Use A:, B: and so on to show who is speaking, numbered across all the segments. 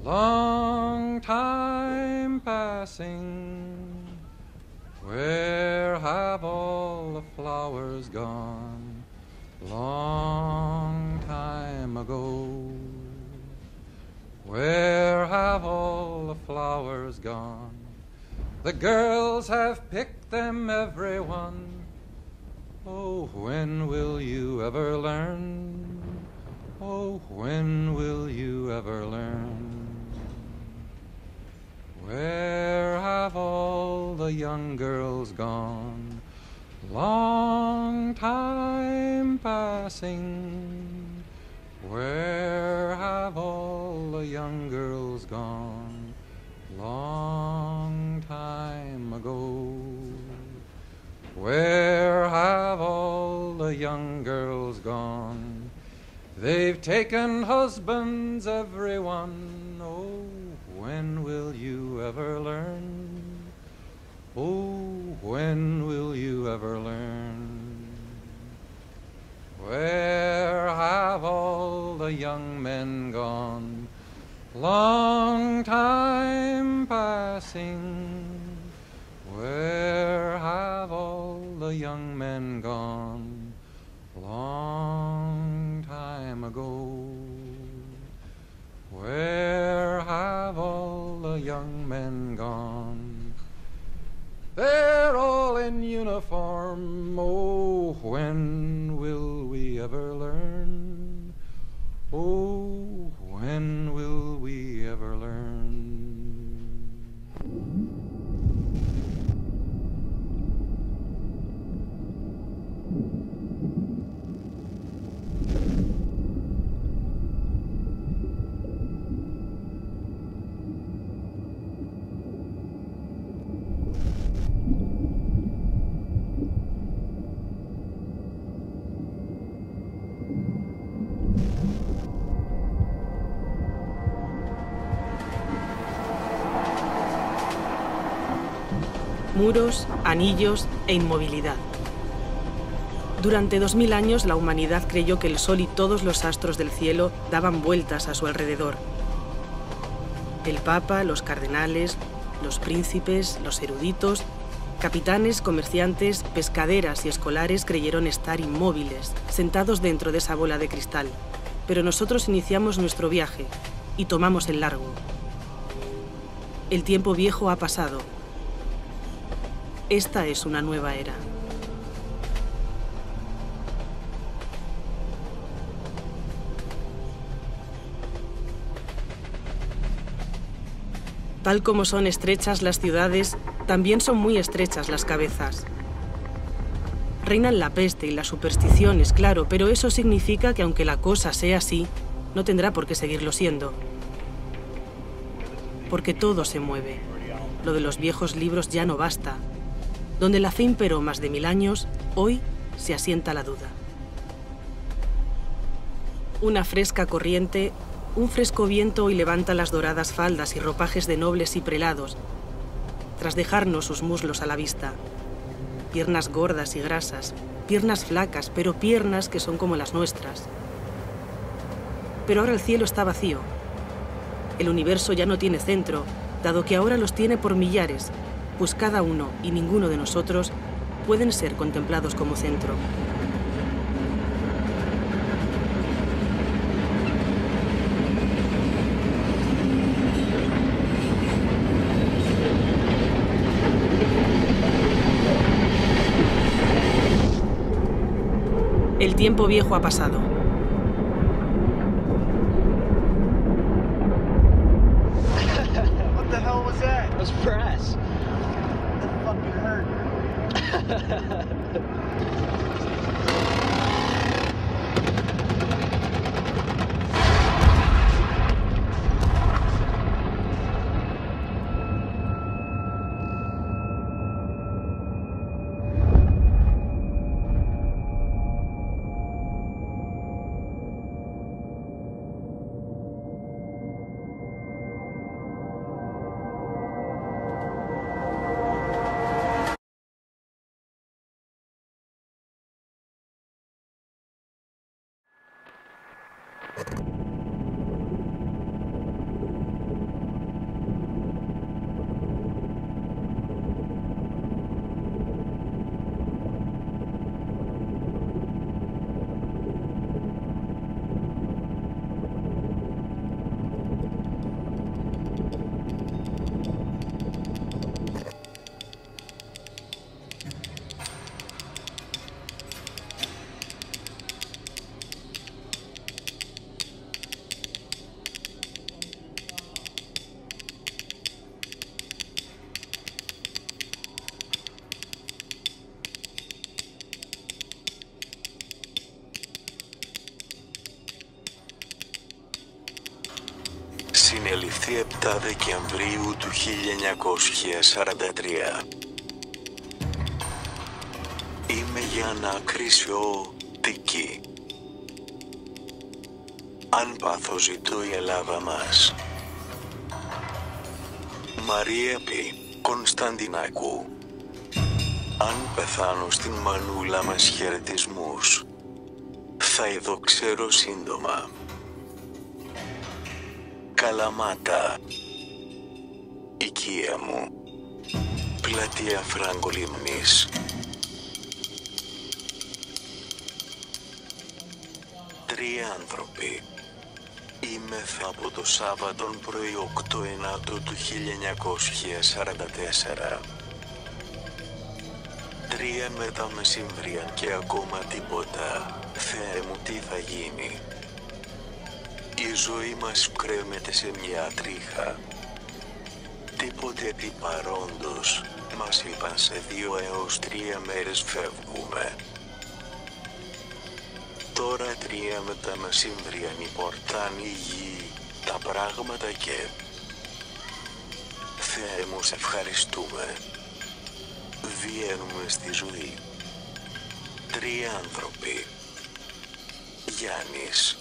A: Long time passing, where have all the flowers gone? Long time ago, where have all the flowers gone? The girls have picked them, every one. Oh, when will you ever learn? Oh, when will you ever learn? Where have all the young girls gone? Long time passing. Where have all the young girls gone? Long time ago. Where have all the young girls gone? They've taken husbands, everyone. Oh, when will you ever learn? Oh, when will you ever learn? Where have all the young men gone? Long time passing. Where have all the young men gone? Long time ago. Where have all the young men gone? They're all in uniform. Oh, when will we ever learn? Oh, when will we ever learn?
B: Muros, anillos e inmovilidad. Durante 2000 años la humanidad creyó que el sol y todos los astros del cielo daban vueltas a su alrededor. El Papa, los cardenales, los príncipes, los eruditos, capitanes, comerciantes, pescaderas y escolares creyeron estar inmóviles, sentados dentro de esa bola de cristal. Pero nosotros iniciamos nuestro viaje y tomamos el largo. El tiempo viejo ha pasado. Esta es una nueva era. Tal como son estrechas las ciudades, también son muy estrechas las cabezas. Reinan la peste y las supersticiones, claro, pero eso significa que aunque la cosa sea así, no tendrá por qué seguirlo siendo. Porque todo se mueve. Lo de los viejos libros ya no basta. Donde la fe imperó más de 1000 años, hoy se asienta la duda. Una fresca corriente, un fresco viento hoy levanta las doradas faldas y ropajes de nobles y prelados, tras dejarnos sus muslos a la vista. Piernas gordas y grasas, piernas flacas, pero piernas que son como las nuestras. Pero ahora el cielo está vacío. El universo ya no tiene centro, dado que ahora los tiene por millares, pues cada uno y ninguno de nosotros pueden ser contemplados como centro. El tiempo viejo ha pasado.
C: What the hell was that? It was brass. That fucking hurt.
D: Συνελήφθη 7 Δεκεμβρίου του 1943. Είμαι για να κρίσιο-τική. Αν πάθω ζητώ η Ελλάδα μας. Μαρία Π. Κωνσταντινάκου. Αν πεθάνω στην μανούλα μας χαιρετισμούς. Θα ειδω ξέρω σύντομα. Καλαμάτα. Οικία μου. Πλατεία Φράγκο Λιμνής. Τρία άνθρωποι. Είμεθα από το Σάββατον πρωί 8 Ενάτου του 1944. 3 μετά μεσημβρία και ακόμα τίποτα. Θεέ μου, τι θα γίνει. Η ζωή μας κρέμεται σε μια τρίχα. Τίποτε επί παρόντος. Μας είπαν σε 2 έως 3 μέρες φεύγουμε. Τώρα 3 μετά μεσημβρία πορτάνει η γη, τα πράγματα και... Θεέ μου, σε ευχαριστούμε. Βγαίνουμε στη ζωή. 3 άνθρωποι. Γιάννης.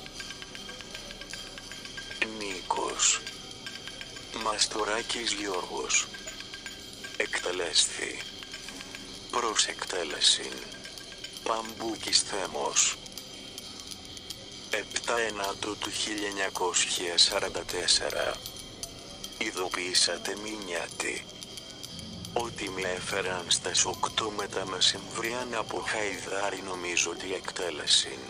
D: Νίκος. Μαστοράκης Γιώργος. Εκτελέσθη. Προς εκτέλεσιν. Παμπούκης Θέμος. 7 Ενάτου του 1944. Ειδοποιήσατε μηνιάτη ότι με έφεραν στις 8 μετά μεσημβρίαν από Χαϊδάρι, νομίζω ότι εκτέλεσιν.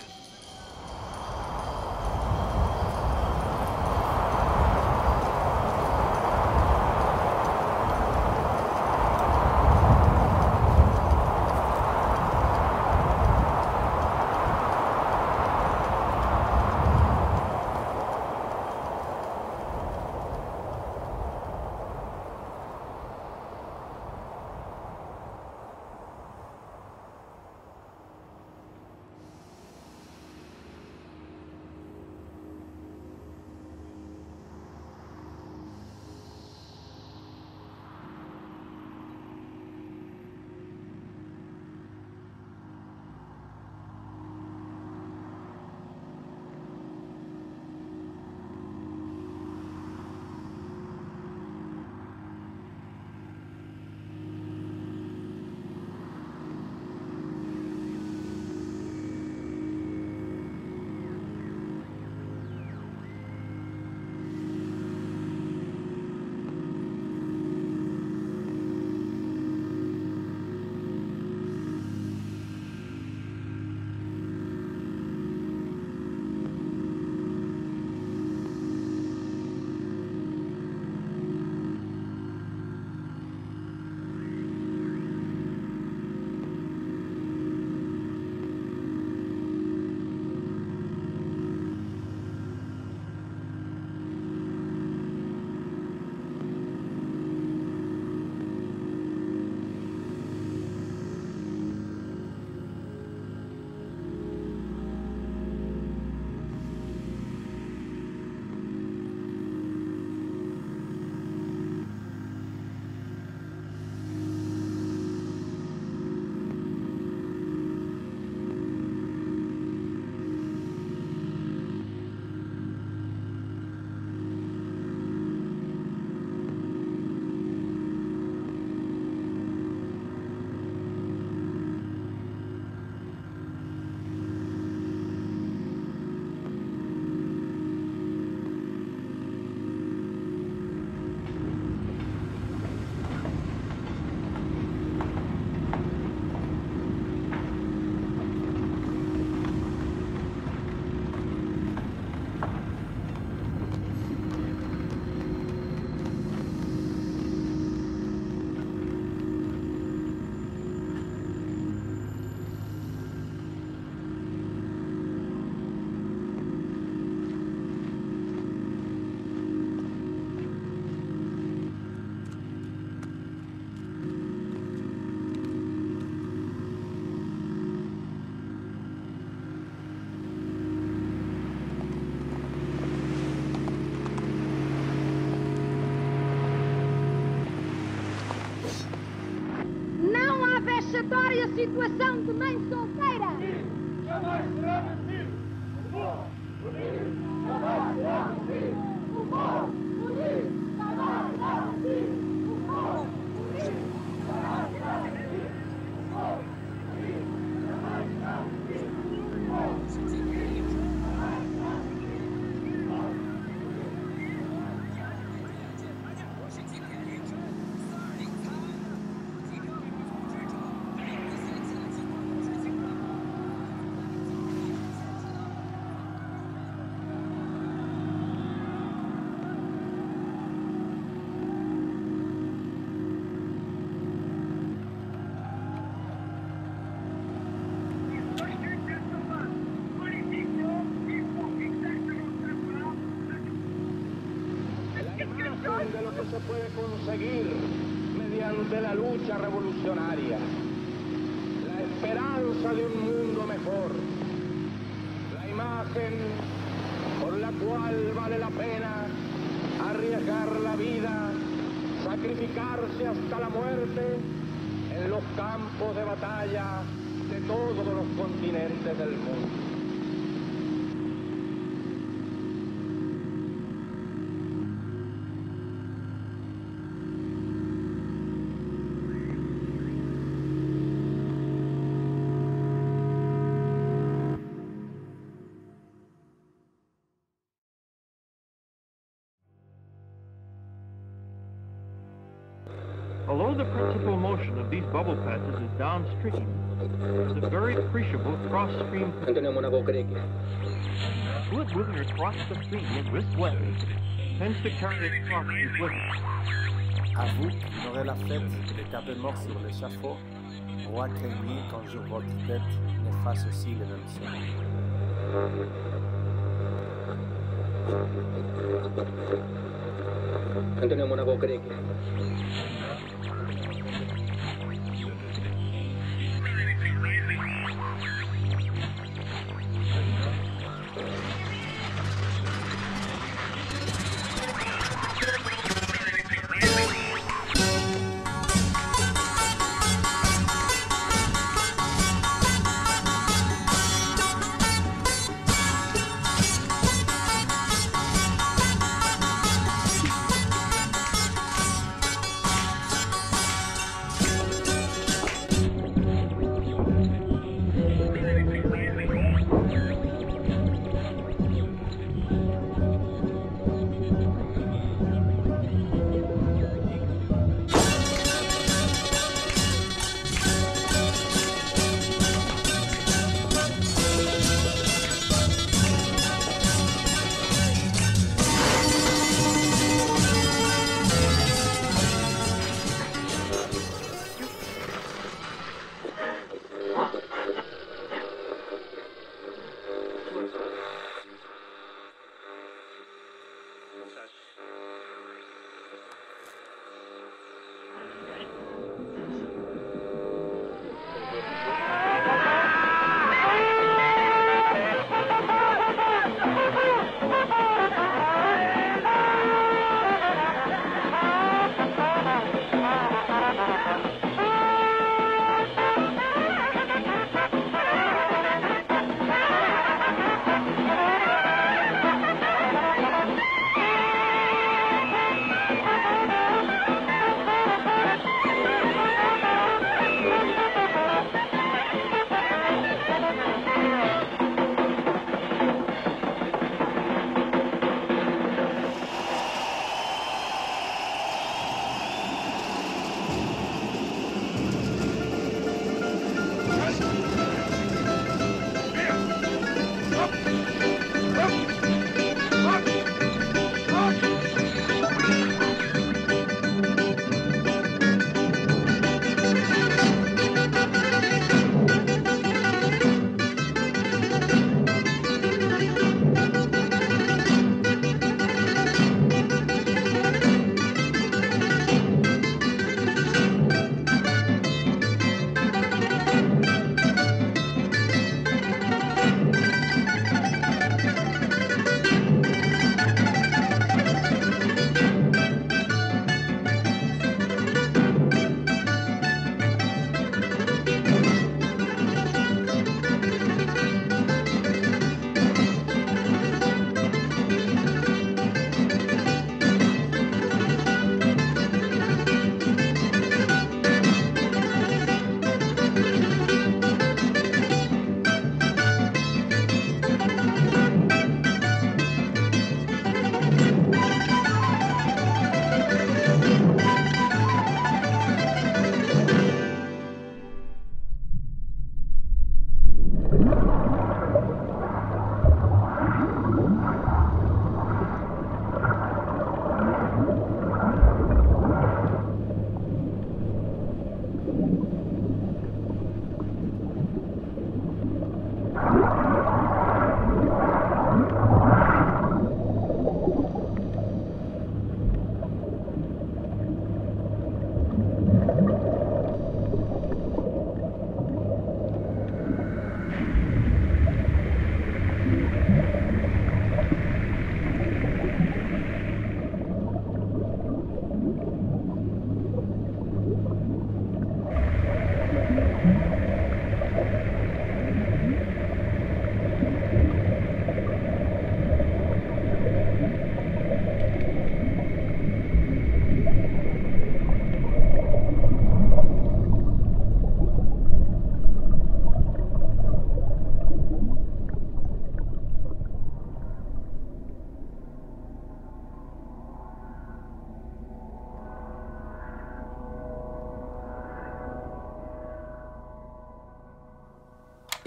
E: vexatória situação de mãe solteira.
F: Jamais será vencido! O povo unido jamais será vencido! O povo unido jamais será vencido! O povo unido jamais será vencido! O povo unido jamais será vencido! O povo unido jamais será vencido!
G: De lo que se puede conseguir mediante la lucha revolucionaria, la esperanza de un mundo mejor, la imagen por la cual vale la pena arriesgar la vida, sacrificarse hasta la muerte en los campos de batalla de todos los continentes del mundo.
H: Although the principal motion of these bubble patches is downstream, there is a very appreciable cross-stream fluid moving across the stream in wrist west tends to carry its properties with it.
I: À vous qui ignorez la fête des capes morts sur l'échafaud, roi craignez qu'un jour votre tête ne fasse aussi le même sort.
C: Antonio Monaco cree que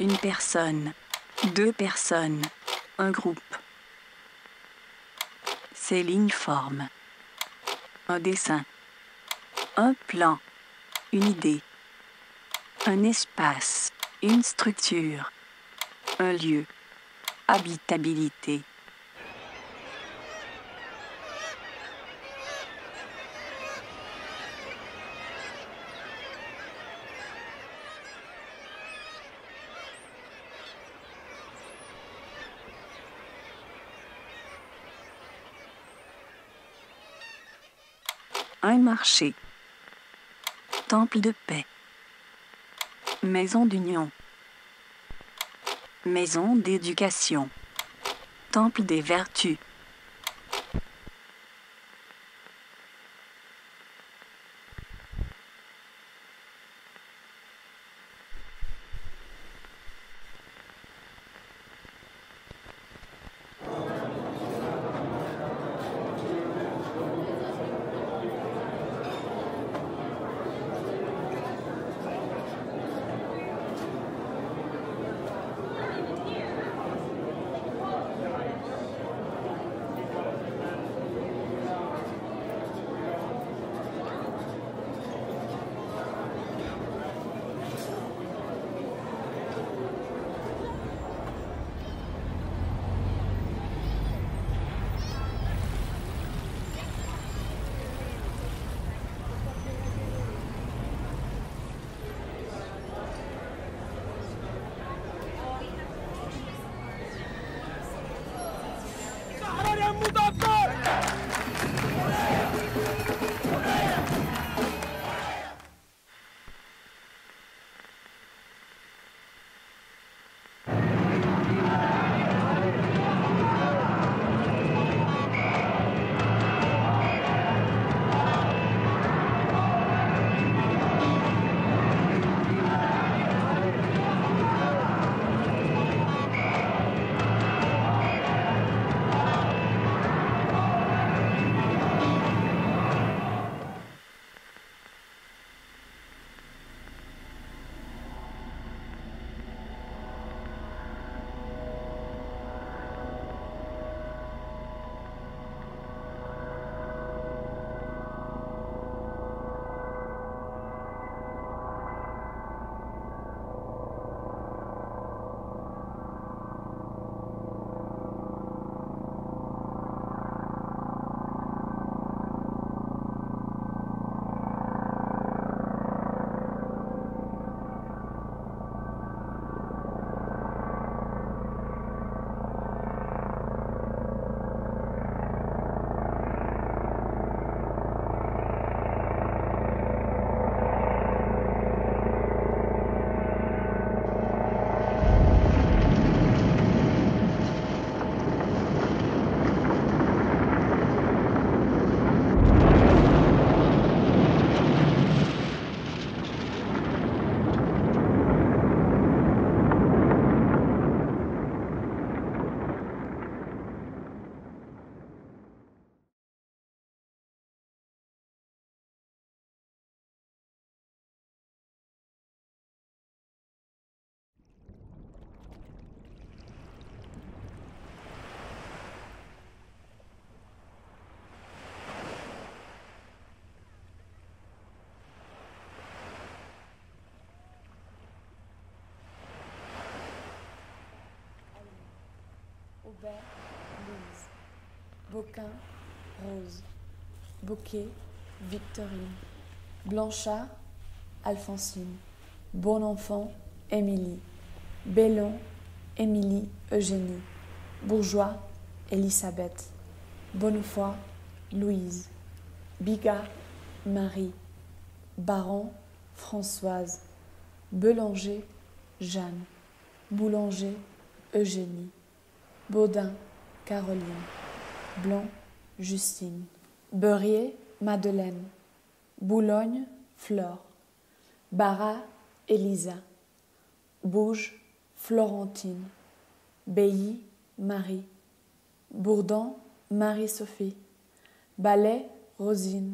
J: Une personne, 2 personnes, un groupe. Ces lignes forment un dessin, un plan, une idée, un espace, une structure, un lieu, habitabilité. Un marché, temple de paix, maison d'union, maison d'éducation, temple des vertus.
K: Aubert, Louise. Beauquin, Rose. Bouquet, Victorine. Blanchard, Alphonsine. Bonenfant, Émilie. Bellon, Émilie, Eugénie. Bourgeois, Elisabeth. Bonnefoy, Louise. Bigat, Marie. Baron, Françoise. Belanger, Jeanne. Boulanger, Eugénie. Baudin, Caroline. Blanc, Justine. Beurrier, Madeleine. Boulogne, Flore. Barras, Elisa. Bouge, Florentine. Bailly, Marie. Bourdon, Marie-Sophie. Ballet, Rosine.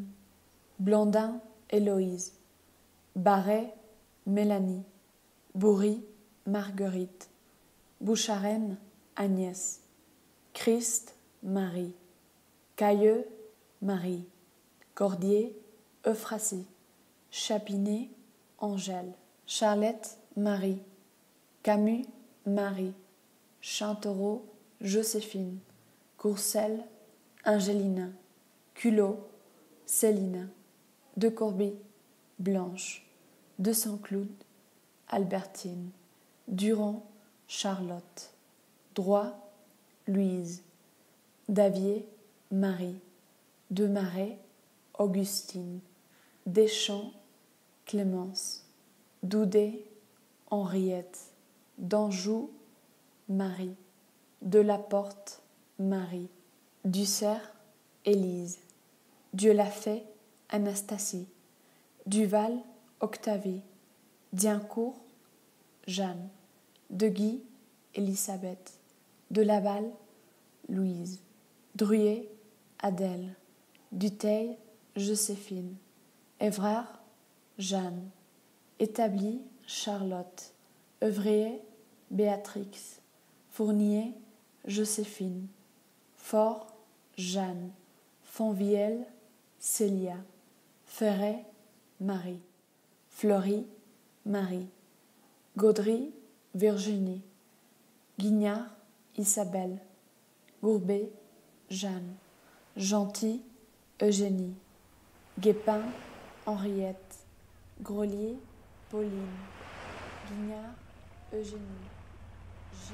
K: Blandin, Héloïse. Barret, Mélanie. Bourry, Marguerite. Boucharen, Agnès. Christ, Marie. Cailleux, Marie. Cordier, Euphrasie. Chapinet, Angèle. Charlette, Marie. Camus, Marie. Chantereau, Joséphine. Courcelles, Angélina. Culot, Céline. De Corbie, Blanche. De Saint-Cloud, Albertine. Durand, Charlotte. Droit, Louise. Davier, Marie. De Marais, Augustine. Deschamps, Clémence. Doudet, Henriette. d'Anjou, Marie, de la Porte, Marie, Dussert, Élise, Dieu l'a fait, Anastasie, Duval, Octavie, Diencourt, Jeanne, de Guy, Elisabeth, de Laval, Louise, Druyer, Adèle, Dutheil, Joséphine, Évrard, Jeanne, Établi, Charlotte, Œuvrier, Béatrix, Fournier, Joséphine, Fort, Jeanne, Fonvielle, Célia, Ferret, Marie, Fleury, Marie, Gaudry, Virginie, Guignard, Isabelle, Gourbet, Jeanne, Gentil, Eugénie, Guépin, Henriette, Grelier, Pauline, Guignard, Eugénie, Gilles.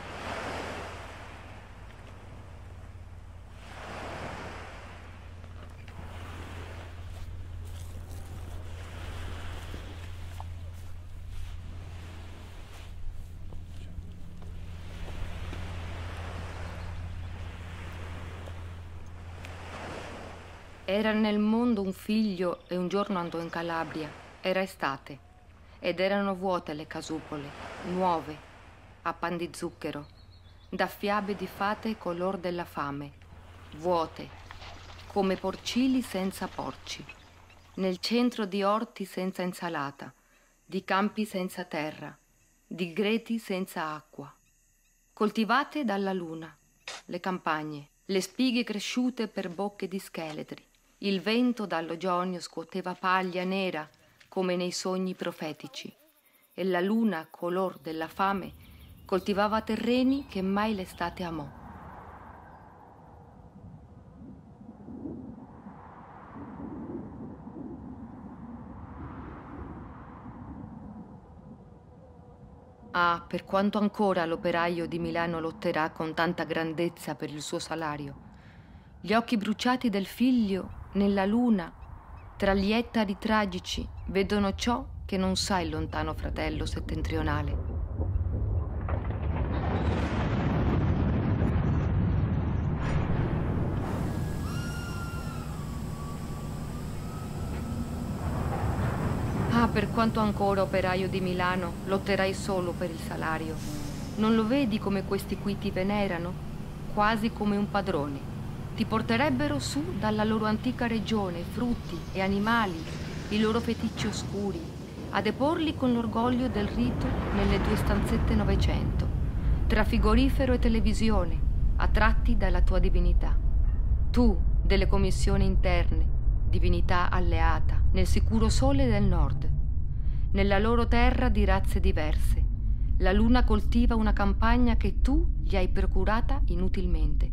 L: Era nel mondo un figlio e un giorno andò in Calabria. Era estate ed erano vuote le casupole, nuove, a pan di zucchero, da fiabe di fate color della fame, vuote, come porcili senza porci, nel centro di orti senza insalata, di campi senza terra, di greti senza acqua, coltivate dalla luna, le campagne, le spighe cresciute per bocche di scheletri. Il vento dall'Ogionio scuoteva paglia nera come nei sogni profetici e la luna, color della fame, coltivava terreni che mai l'estate amò. Ah, per quanto ancora l'operaio di Milano lotterà con tanta grandezza per il suo salario. Gli occhi bruciati del figlio nella luna, tra gli ettari tragici, vedono ciò che non sa il lontano fratello settentrionale. Ah, per quanto ancora, operaio di Milano, lotterai solo per il salario. Non lo vedi come questi qui ti venerano? Quasi come un padrone. Ti porterebbero su dalla loro antica regione frutti e animali, i loro feticci oscuri, a deporli con l'orgoglio del rito nelle tue stanzette Novecento, tra frigorifero e televisione, attratti dalla tua divinità. Tu, delle commissioni interne, divinità alleata, nel sicuro sole del nord, nella loro terra di razze diverse. La luna coltiva una campagna che tu gli hai procurata inutilmente.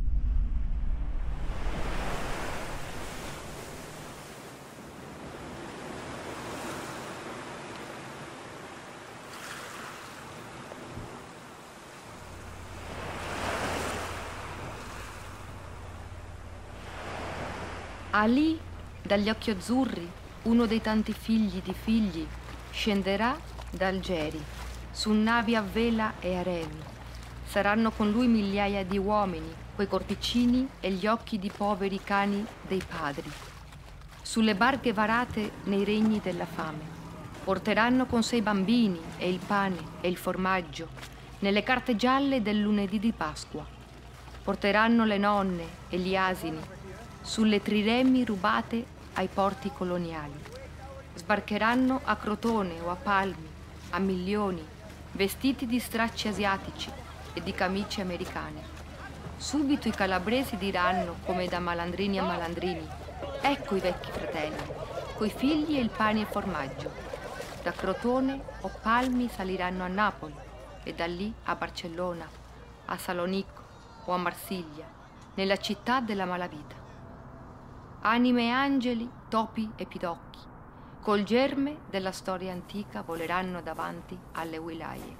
L: Ali, dagli occhi azzurri, uno dei tanti figli di figli, scenderà da Algeri, su navi a vela e a remi. Saranno con lui migliaia di uomini, quei corpicini e gli occhi di poveri cani dei padri. Sulle barche varate nei regni della fame. Porteranno con sé i bambini e il pane e il formaggio, nelle carte gialle del lunedì di Pasqua. Porteranno le nonne e gli asini, sulle triremi rubate ai porti coloniali. Sbarcheranno a Crotone o a Palmi, a milioni, vestiti di stracci asiatici e di camicie americane. Subito i calabresi diranno, come da malandrini a malandrini, ecco i vecchi fratelli, coi figli e il pane e il formaggio. Da Crotone o Palmi saliranno a Napoli e da lì a Barcellona, a Salonico o a Marsiglia, nella città della malavita. Anime e angeli, topi e pidocchi, col germe della storia antica voleranno davanti alle wilaye.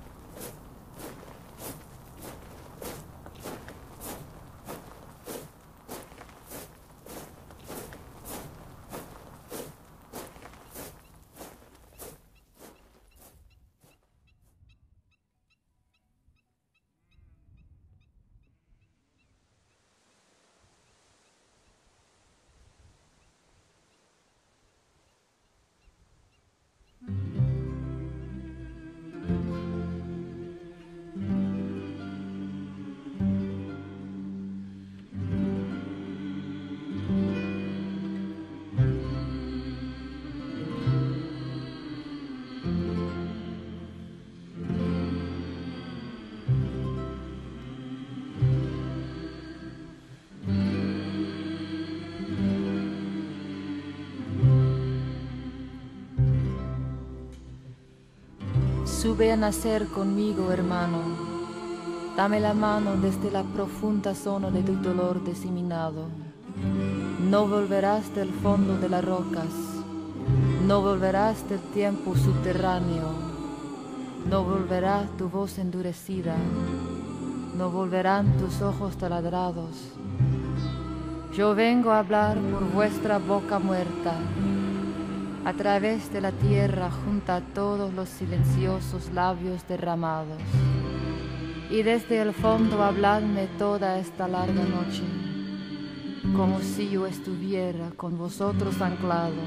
M: Sube a nacer conmigo, hermano. Dame la mano desde la profunda zona de tu dolor diseminado. No volverás del fondo de las rocas. No volverás del tiempo subterráneo. No volverá tu voz endurecida. No volverán tus ojos taladrados. Yo vengo a hablar por vuestra boca muerta. A través de la tierra junto a todos los silenciosos labios derramados. Y desde el fondo habladme toda esta larga noche, como si yo estuviera con vosotros anclado.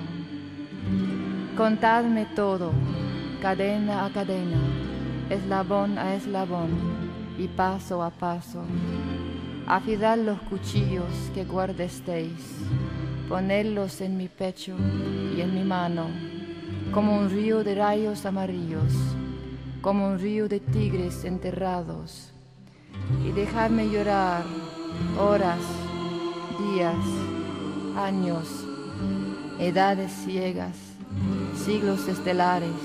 M: Contadme todo, cadena a cadena, eslabón a eslabón y paso a paso. Afilad los cuchillos que guardestéis. Ponedlos en mi pecho y en mi mano, como un río de rayos amarillos, como un río de tigres enterrados. Y dejadme llorar horas, días, años, edades ciegas, siglos estelares.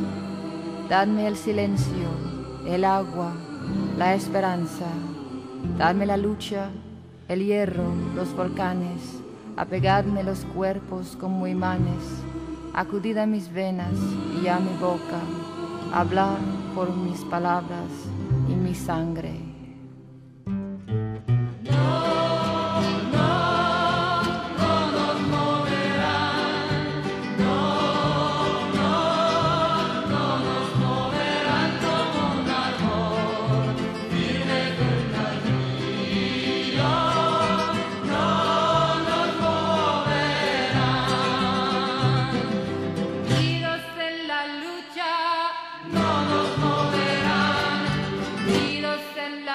M: Dadme el silencio, el agua, la esperanza. Dadme la lucha, el hierro, los volcanes. Apegadme los cuerpos como imanes, acudid a mis venas y a mi boca, hablad por mis palabras y mi sangre.
L: En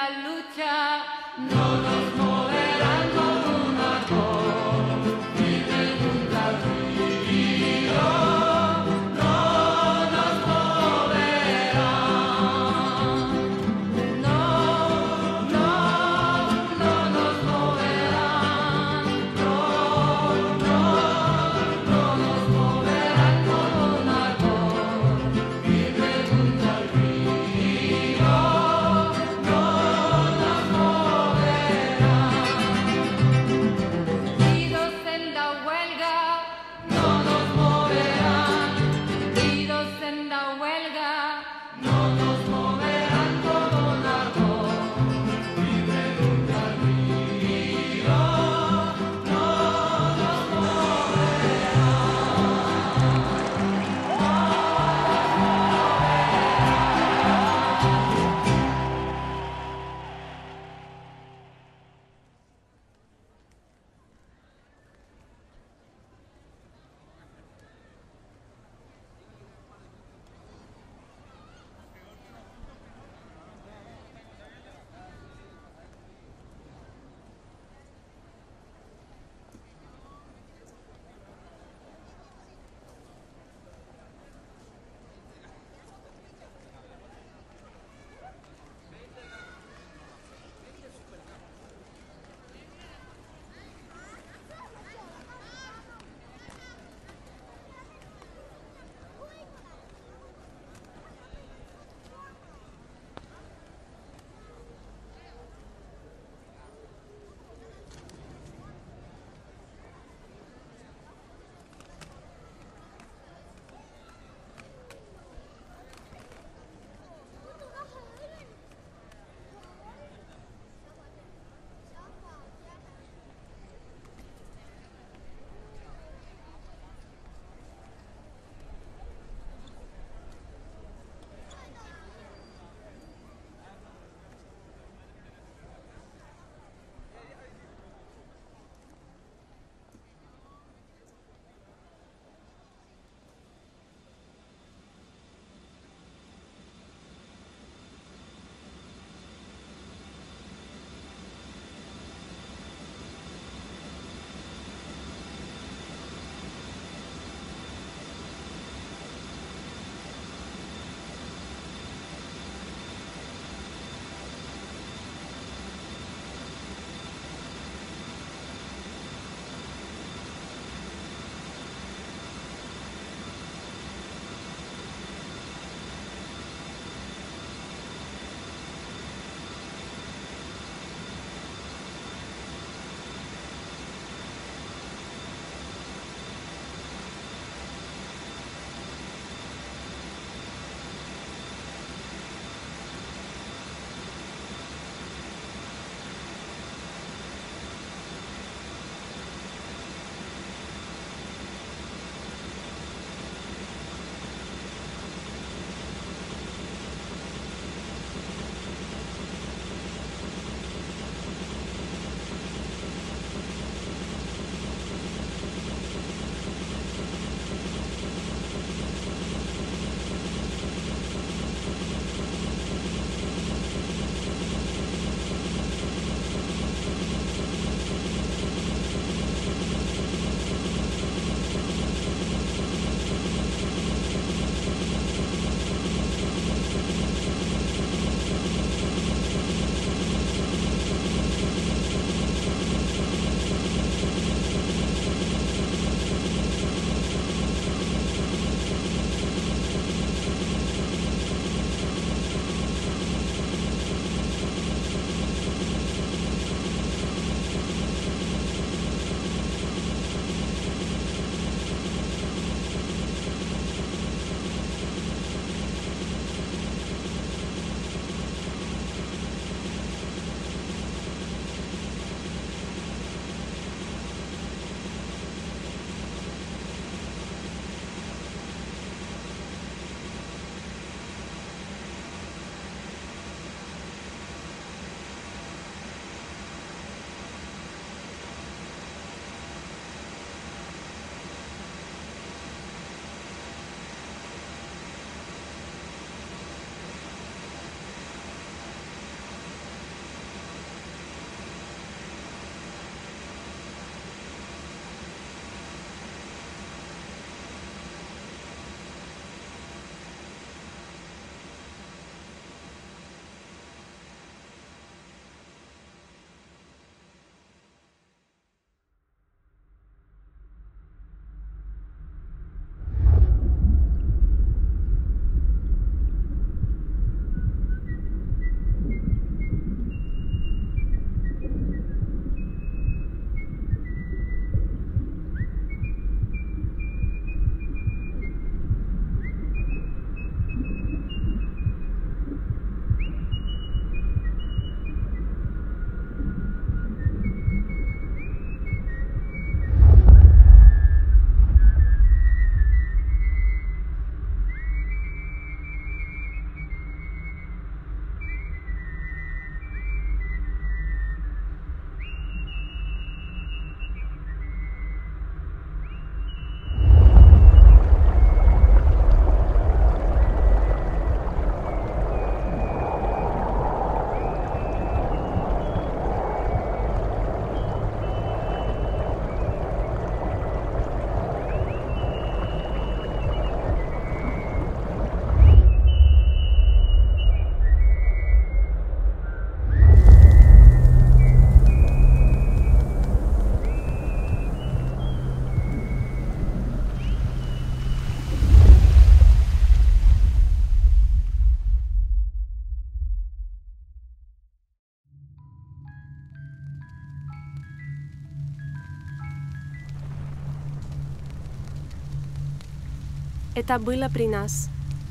N: Это было при нас.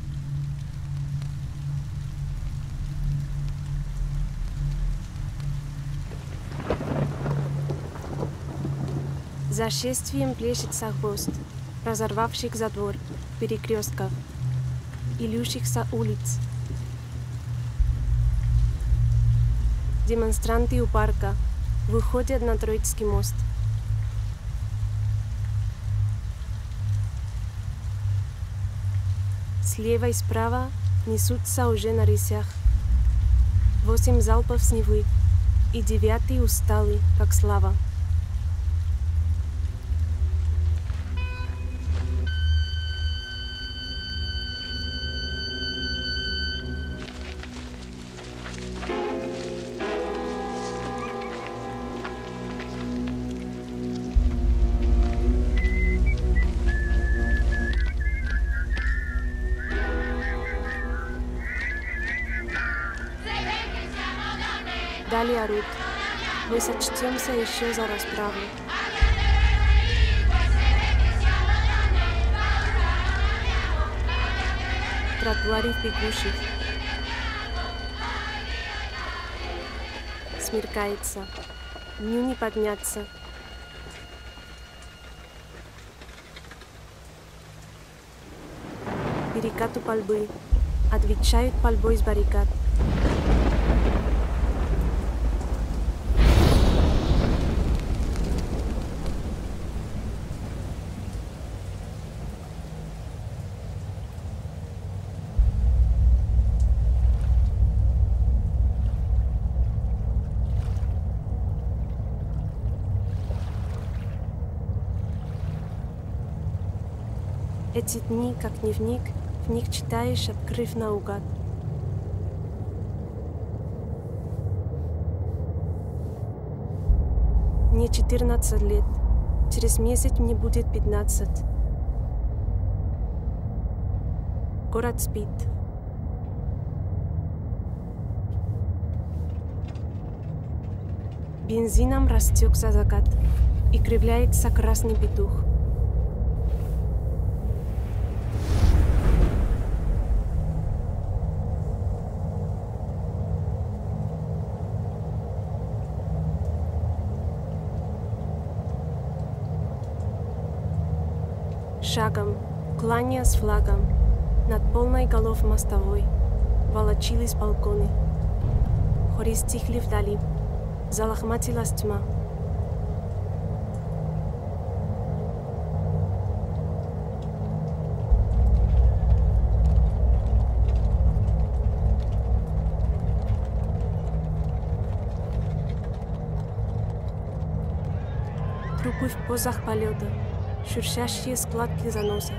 N: За шествием плещется хвост, разорвавших затвор перекрестков и льющихся улиц. Демонстранты у парка выходят на Троицкий мост. Слева и справа несутся уже на рысях 8 залпов с Невы и 9 усталый, как слава. Далее орут. Мы сочтемся еще за расправу. Тротуары бегущих. Смеркается. Дню не подняться. Перекату пальбы. Отвечают пальбой с баррикад. Эти дни, как дневник, в них читаешь, открыв наугад. Мне 14 лет, через месяц мне будет 15. Город спит. Бензином растекся закат, и кривляется красный петух. Шагом, кланяясь флагом, над полной голов мостовой волочились балконы. Хоры стихли вдали, залохматилась тьма. Трупы в позах полета, шуршащие складки заноса.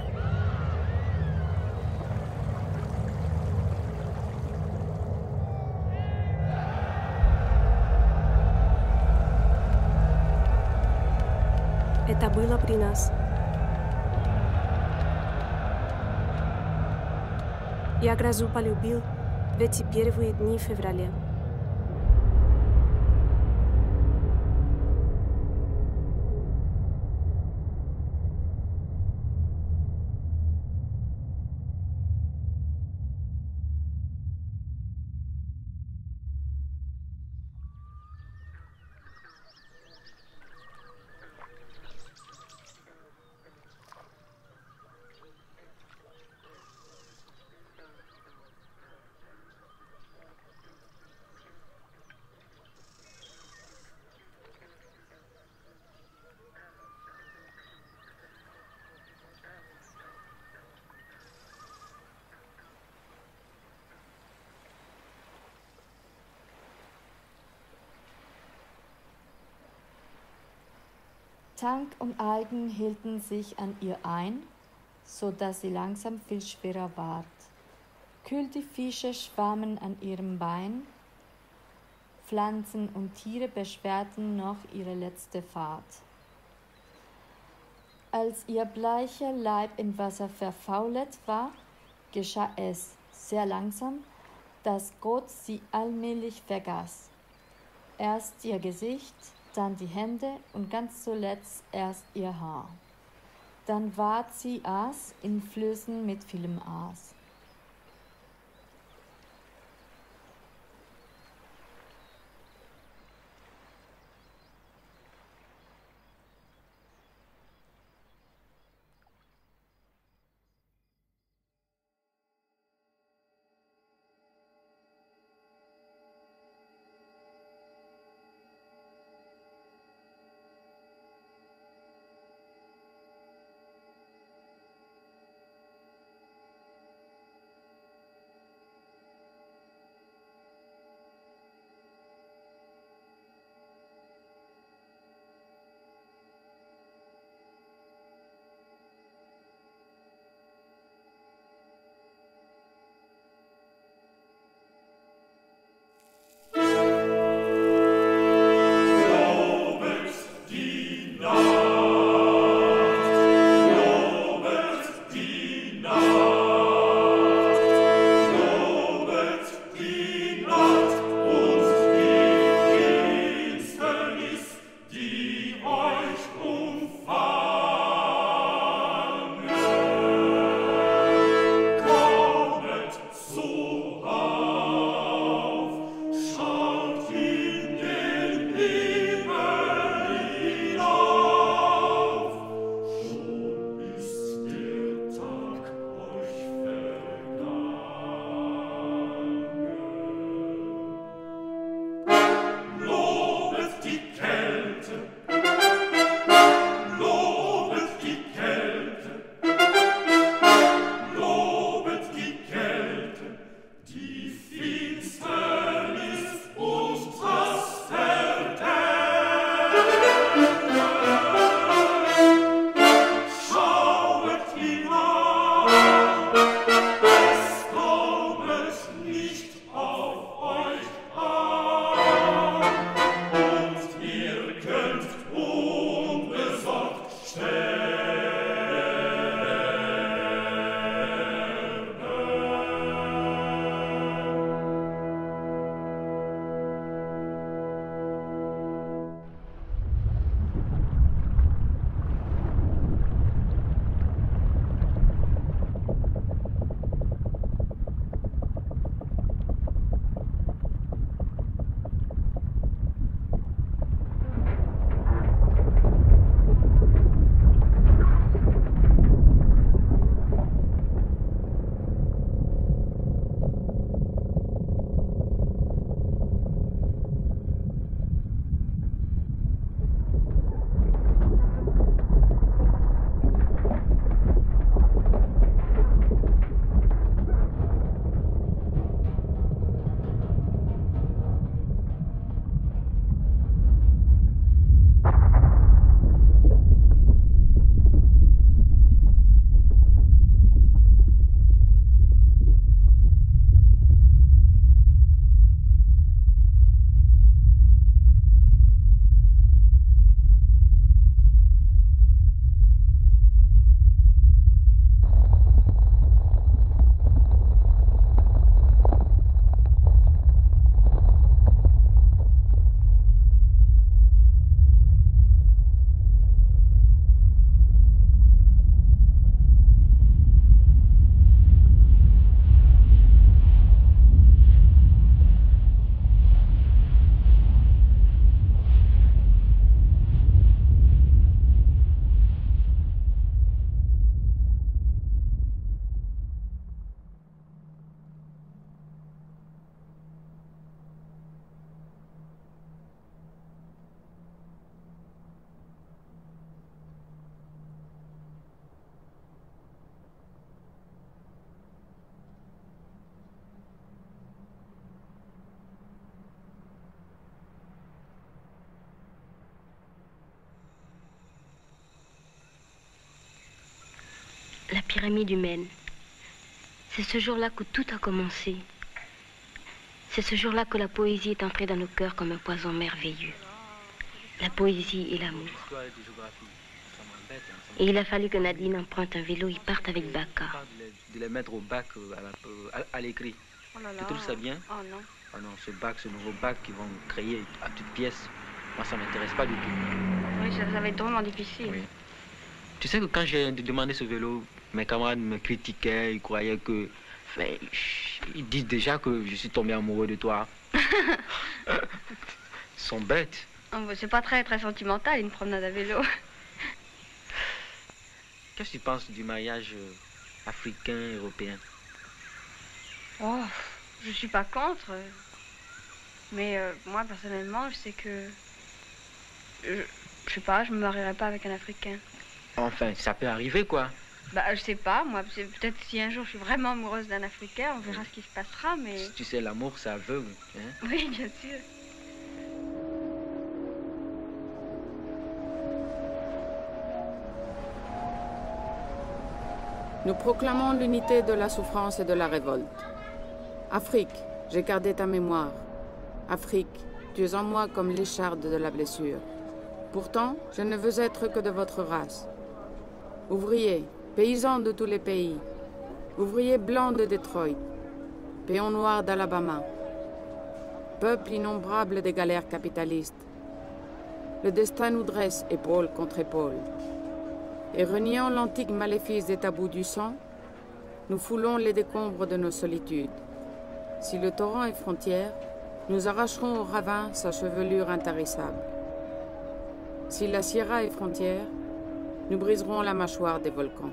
N: Это было при нас. Я грозу полюбил в эти первые дни февраля.
O: Tank und Algen hielten sich an ihr ein, so dass sie langsam viel schwerer ward. Kühl die Fische schwammen an ihrem Bein, Pflanzen und Tiere beschwerten noch ihre letzte Fahrt. Als ihr bleicher Leib im Wasser verfaulet war, geschah es sehr langsam, dass Gott sie allmählich vergaß. Erst ihr Gesicht, dann die Hände und ganz zuletzt erst ihr Haar. Dann ward sie Aas in Flüssen mit vielem Aas.
P: La pyramide humaine. C'est ce jour-là que tout a commencé. C'est ce jour-là que la poésie est entrée dans nos cœurs comme un poison merveilleux. La poésie et l'amour. Et il a fallu que Nadine emprunte un vélo et parte avec Baka.
Q: De les mettre au bac à l'écrit.
P: Oh là là.
Q: Tu trouves ça bien?
P: Oh non.
Q: Oh non, ce bac, ce nouveau bac qu'ils vont créer à toute pièce, moi ça m'intéresse pas du tout.
P: Oui, ça va être drôlement difficile.
Q: Oui. Tu sais que quand j'ai demandé ce vélo, mes camarades me critiquaient, ils croyaient que... Enfin, ils disent déjà que je suis tombé amoureux de toi. Ils sont bêtes.
L: Oh, c'est pas très sentimental, une promenade à vélo.
Q: Qu'est-ce que tu penses du mariage africain-européen?
L: Oh, je suis pas contre. Mais moi, personnellement, je sais que... Je sais pas, je me marierai pas avec un Africain.
Q: Enfin, ça peut arriver, quoi.
L: Bah, je sais pas, moi, peut-être si un jour je suis vraiment amoureuse d'un Africain, on verra ce qui se passera, mais...
Q: Tu sais, l'amour, c'est aveugle, hein?
L: Oui, bien sûr.
R: Nous proclamons l'unité de la souffrance et de la révolte. Afrique, j'ai gardé ta mémoire. Afrique, tu es en moi comme l'écharde de la blessure. Pourtant, je ne veux être que de votre race. Ouvriers, paysans de tous les pays, ouvriers blancs de Détroit, péons noirs d'Alabama, peuple innombrable des galères capitalistes. Le destin nous dresse épaule contre épaule. Et reniant l'antique maléfice des tabous du sang, nous foulons les décombres de nos solitudes. Si le torrent est frontière, nous arracherons au ravin sa chevelure intarissable. Si la sierra est frontière, nous briserons la mâchoire des volcans.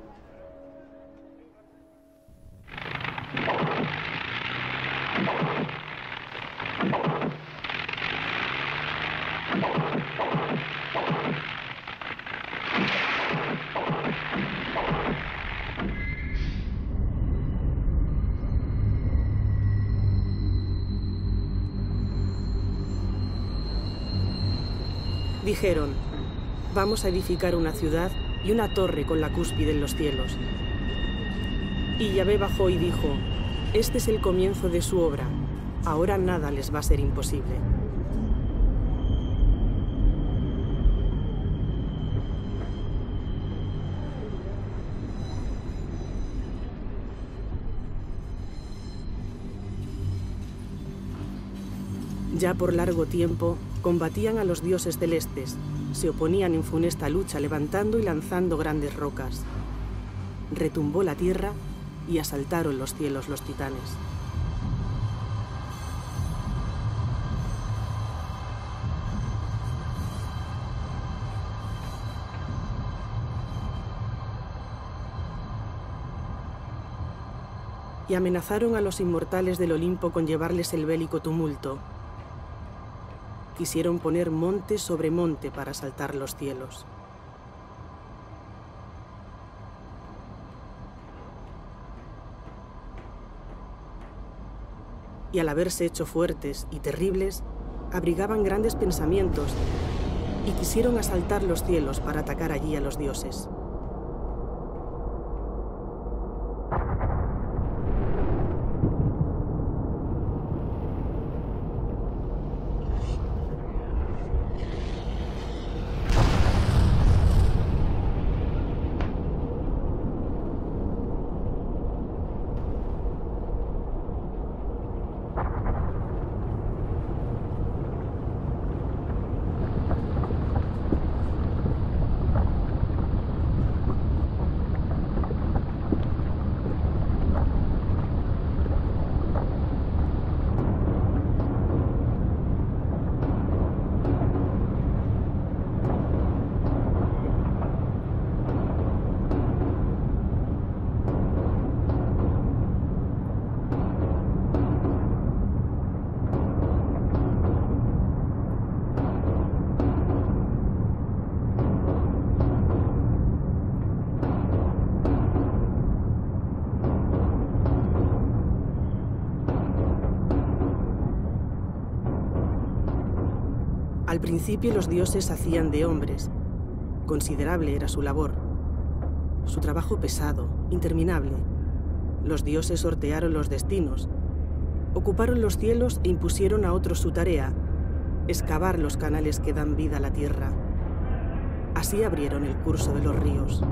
B: Dijeron, vamos a edificar una ciudad y una torre con la cúspide en los cielos. Y Yahvé bajó y dijo, este es el comienzo de su obra, ahora nada les va a ser imposible. Ya por largo tiempo combatían a los dioses celestes, se oponían en funesta lucha levantando y lanzando grandes rocas. Retumbó la tierra y asaltaron los cielos los titanes. Y amenazaron a los inmortales del Olimpo con llevarles el bélico tumulto. Quisieron poner monte sobre monte para asaltar los cielos. Y al haberse hecho fuertes y terribles, abrigaban grandes pensamientos y quisieron asaltar los cielos para atacar allí a los dioses. Al principio los dioses hacían de hombres. Considerable era su labor. Su trabajo pesado, interminable. Los dioses sortearon los destinos. Ocuparon los cielos e impusieron a otros su tarea, excavar los canales que dan vida a la tierra. Así abrieron el curso de los ríos.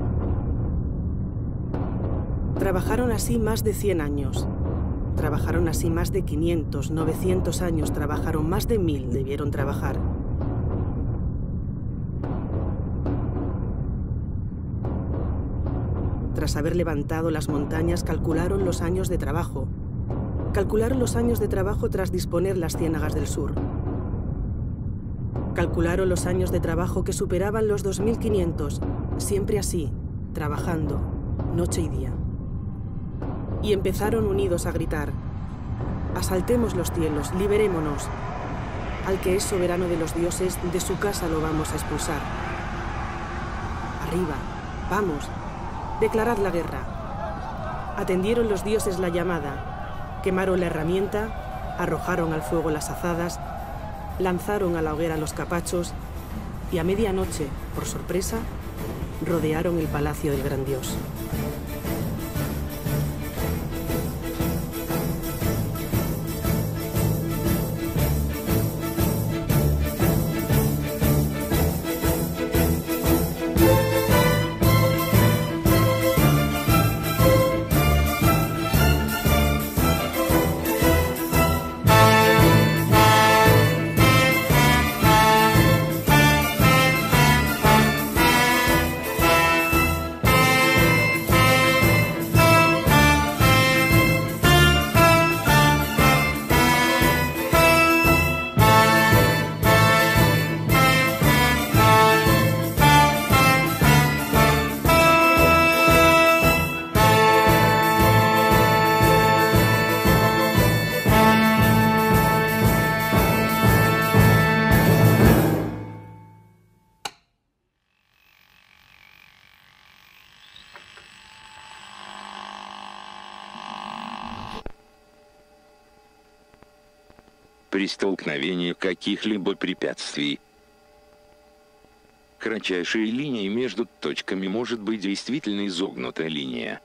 B: Trabajaron así más de 100 años. Trabajaron así más de 500, 900 años. Trabajaron más de 1000, debieron trabajar. Tras haber levantado las montañas, calcularon los años de trabajo. Calcularon los años de trabajo tras disponer las ciénagas del sur. Calcularon los años de trabajo que superaban los 2500, siempre así, trabajando, noche y día. Y empezaron unidos a gritar: asaltemos los cielos, liberémonos. Al que es soberano de los dioses, de su casa lo vamos a expulsar. Arriba, vamos, declarad la guerra. Atendieron los dioses la llamada, quemaron la herramienta, arrojaron al fuego las azadas, lanzaron a la hoguera los capachos y a medianoche, por sorpresa, rodearon el palacio del gran dios.
S: При столкновении каких-либо препятствий. Кратчайшей линией между точками может быть действительно изогнутая линия.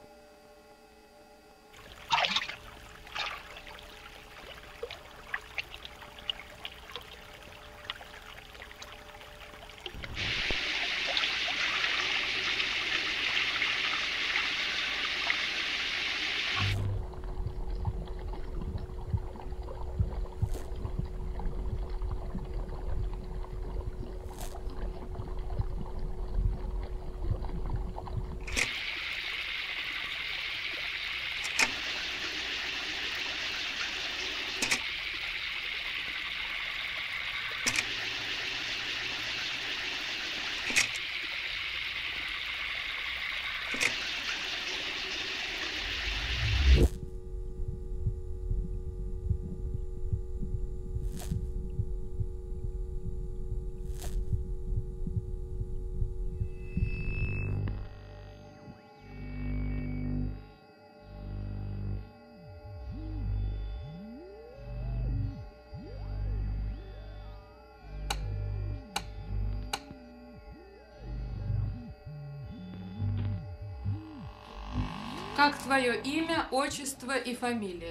T: Как твое имя, отчество и фамилия?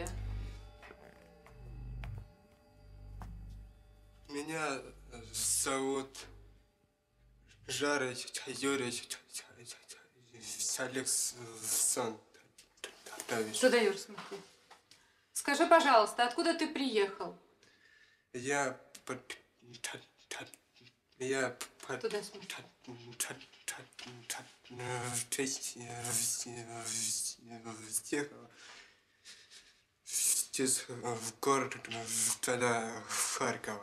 U: Меня зовут Жарыч Юрий Александрович.
T: Сюда, Юр, смотри. Скажи, пожалуйста, откуда ты приехал? Туда смотри.
U: В город тогда Харькова.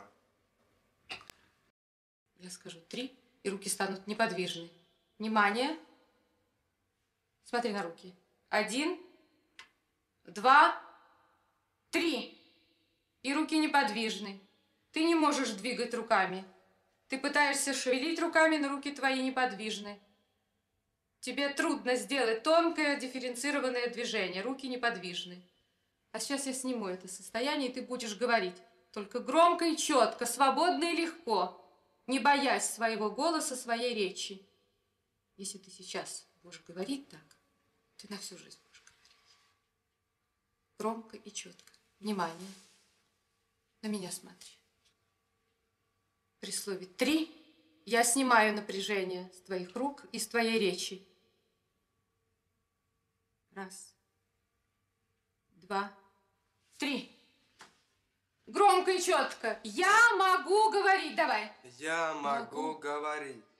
T: Я скажу 3, и руки станут неподвижны. Внимание. Смотри на руки. 1, 2, 3. И руки неподвижны. Ты не можешь двигать руками. Ты пытаешься шевелить руками, но руки твои неподвижны. Тебе трудно сделать тонкое дифференцированное движение. Руки неподвижны. А сейчас я сниму это состояние, и ты будешь говорить. Только громко и четко, свободно и легко, не боясь своего голоса, своей речи. Если ты сейчас будешь говорить так, ты на всю жизнь будешь говорить. Громко и четко. Внимание. На меня смотри. При слове 3 я снимаю напряжение с твоих рук и с твоей речи. 1, 2, 3. Громко и четко. Я могу говорить. Давай.
U: Я могу говорить.